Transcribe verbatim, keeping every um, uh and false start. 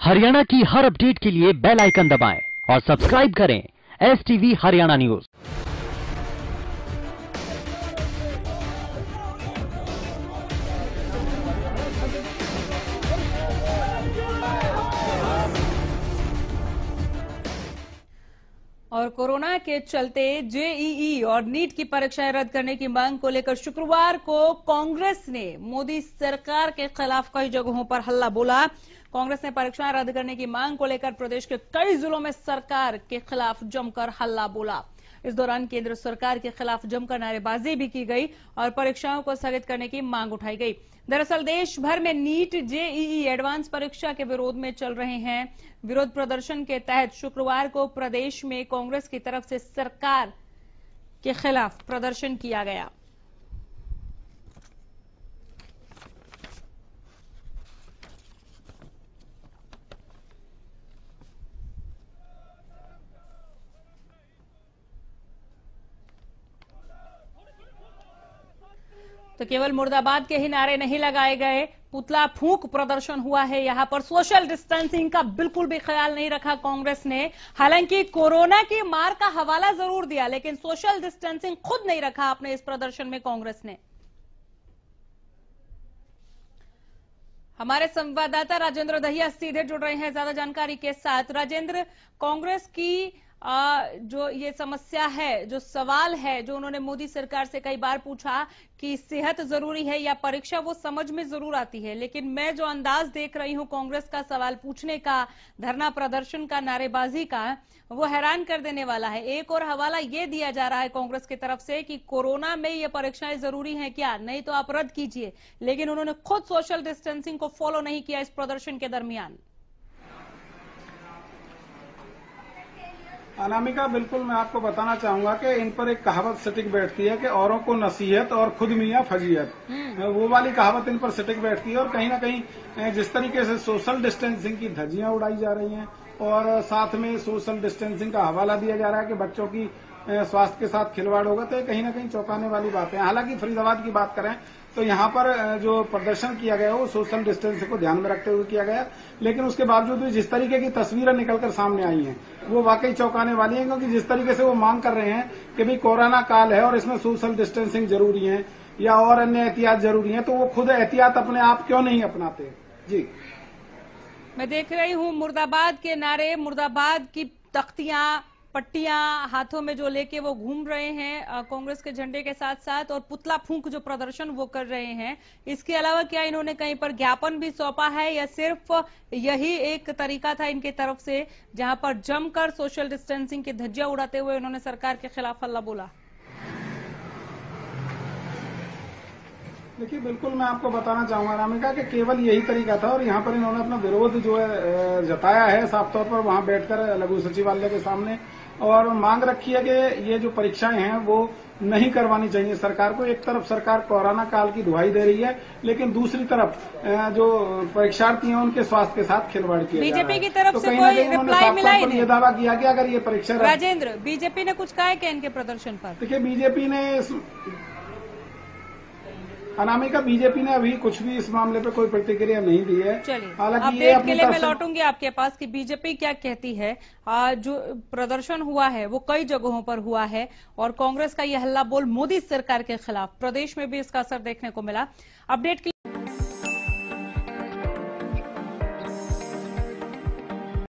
हरियाणा की हर अपडेट के लिए बेल आइकन दबाएं और सब्सक्राइब करें एस टीवी हरियाणा न्यूज। और कोरोना के चलते जेईई और नीट की परीक्षाएं रद्द करने की मांग को लेकर शुक्रवार को कांग्रेस ने मोदी सरकार के खिलाफ कई जगहों पर हल्ला बोला। कांग्रेस ने परीक्षाएं रद्द करने की मांग को लेकर प्रदेश के कई जिलों में सरकार के खिलाफ जमकर हल्ला बोला। इस दौरान केंद्र सरकार के खिलाफ जमकर नारेबाजी भी की गई और परीक्षाओं को स्थगित करने की मांग उठाई गई। दरअसल देश भर में नीट जेईई एडवांस परीक्षा के विरोध में चल रहे हैं। विरोध प्रदर्शन के तहत शुक्रवार को प्रदेश में कांग्रेस की तरफ से सरकार के खिलाफ प्रदर्शन किया गया। तो केवल मुर्दाबाद के ही नारे नहीं लगाए गए, पुतला फूंक प्रदर्शन हुआ है। यहां पर सोशल डिस्टेंसिंग का बिल्कुल भी ख्याल नहीं रखा कांग्रेस ने। हालांकि कोरोना की मार का हवाला जरूर दिया, लेकिन सोशल डिस्टेंसिंग खुद नहीं रखा अपने इस प्रदर्शन में कांग्रेस ने। हमारे संवाददाता राजेंद्र दहिया सीधे जुड़ रहे हैं ज्यादा जानकारी के साथ। राजेंद्र, कांग्रेस की आ, जो ये समस्या है, जो सवाल है, जो उन्होंने मोदी सरकार से कई बार पूछा कि सेहत जरूरी है या परीक्षा, वो समझ में जरूर आती है, लेकिन मैं जो अंदाज देख रही हूं कांग्रेस का सवाल पूछने का, धरना प्रदर्शन का, नारेबाजी का, वो हैरान कर देने वाला है। एक और हवाला ये दिया जा रहा है कांग्रेस की तरफ से कि कोरोना में ये परीक्षाएं जरूरी हैं क्या, नहीं तो आप रद्द कीजिए, लेकिन उन्होंने खुद सोशल डिस्टेंसिंग को फॉलो नहीं किया इस प्रदर्शन के दरमियान। अनामिका, बिल्कुल मैं आपको बताना चाहूंगा कि इन पर एक कहावत सटीक बैठती है कि औरों को नसीहत और खुद मियां फजीयत, वो वाली कहावत इन पर सटीक बैठती है। और कहीं ना कहीं जिस तरीके से सोशल डिस्टेंसिंग की धज्जियां उड़ाई जा रही हैं और साथ में सोशल डिस्टेंसिंग का हवाला दिया जा रहा है कि बच्चों की स्वास्थ्य के साथ खिलवाड़ होगा, तो कहीं ना कहीं चौंकाने वाली बात है। हालांकि फरीदाबाद की बात करें तो यहाँ पर जो प्रदर्शन किया गया वो सोशल डिस्टेंस को ध्यान में रखते हुए किया गया, लेकिन उसके बावजूद भी जिस तरीके की तस्वीरें निकलकर सामने आई हैं वो वाकई चौंकाने वाली हैं। क्योंकि जिस तरीके से वो मांग कर रहे हैं कि भाई कोरोना काल है और इसमें सोशल डिस्टेंसिंग जरूरी है या और अन्य एहतियात जरूरी है, तो वो खुद एहतियात अपने आप क्यों नहीं अपनाते। जी, मैं देख रही हूँ मुर्दाबाद के नारे, मुर्दाबाद की तख्तियां, पट्टियां हाथों में जो लेके वो घूम रहे हैं कांग्रेस के झंडे के साथ साथ, और पुतला फूंक जो प्रदर्शन वो कर रहे हैं। इसके अलावा क्या इन्होंने कहीं पर ज्ञापन भी सौंपा है या सिर्फ यही एक तरीका था इनकी तरफ से, जहां पर जमकर सोशल डिस्टेंसिंग की धज्जियां उड़ाते हुए उन्होंने सरकार के खिलाफ हल्ला बोला? देखिए, बिल्कुल मैं आपको बताना चाहूंगा रामिका कि केवल यही तरीका था और यहाँ पर इन्होंने अपना विरोध जो है जताया है साफ तौर पर वहां बैठकर लघु सचिवालय के सामने, और मांग रखी है कि ये जो परीक्षाएं हैं वो नहीं करवानी चाहिए सरकार को। एक तरफ सरकार कोरोना काल की दुहाई दे रही है, लेकिन दूसरी तरफ जो परीक्षार्थी हैं उनके स्वास्थ्य के साथ खिलवाड़ किया जा रहा है। बीजेपी की तरफ तो से कोई रिप्लाई मिला ही नहीं। ये दावा किया कि अगर ये परीक्षा, राजेंद्र, बीजेपी ने कुछ कहा है क्या इनके प्रदर्शन पर? देखिए, बीजेपी ने अनामिका बीजेपी ने अभी कुछ भी इस मामले पे कोई प्रतिक्रिया नहीं दी है। चलिए, हालांकि ये अपडेट के लिए मैं लौटूंगी आपके पास कि बीजेपी क्या कहती है। आ, जो प्रदर्शन हुआ है वो कई जगहों पर हुआ है और कांग्रेस का यह हल्ला बोल मोदी सरकार के खिलाफ प्रदेश में भी इसका असर देखने को मिला। अपडेट के